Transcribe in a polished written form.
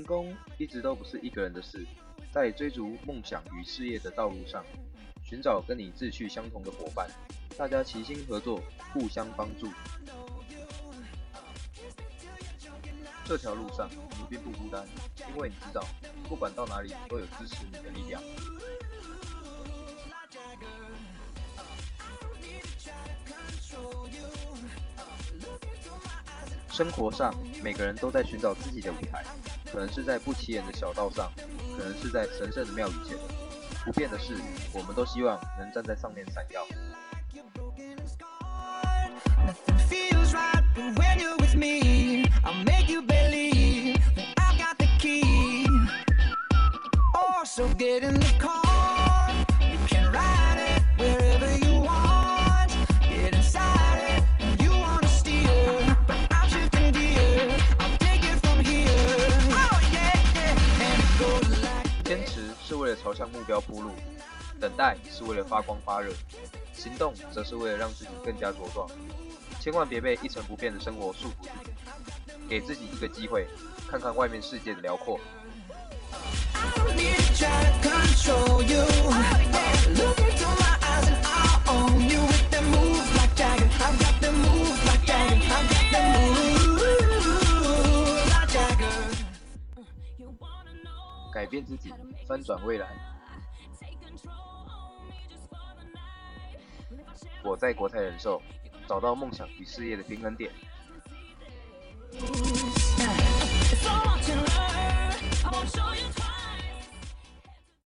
功一直都不是一个人的事，在追逐梦想与事业的道路上，寻找跟你志趣相同的伙伴，大家齐心合作，互相帮助。这条路上你并不孤单，因为你知道，不管到哪里都有支持你的力量。生活上，每个人都在寻找自己的舞台，可能是在不起眼的小道上，可能是在神圣的庙宇前。不变的是，我们都希望能站在上面闪耀。So get in the car, you can ride it wherever you want. Get inside it, you wanna steer, but I'm shifting gear. I'll take it from here. Oh yeah, yeah, and it goes like. 坚持是为了朝向目标铺路，等待是为了发光发热，行动则是为了让自己更加茁壮。千万别被一成不变的生活束缚自己，给自己一个机会，看看外面世界的辽阔。改变自己，翻转未来。我在国泰人寿找到梦想与事业的平衡点。I won't show you